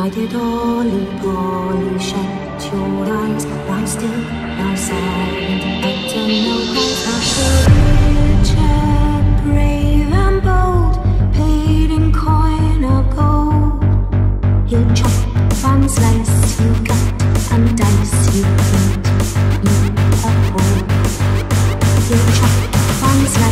I did ollie polly, shut your eyes, lie still, lie silent, utter no cries. Richer, brave and bold, paid in coin or gold. He'll chop and slice, he'll cut and dice, he'll paint you a hole. He'll chop and slice.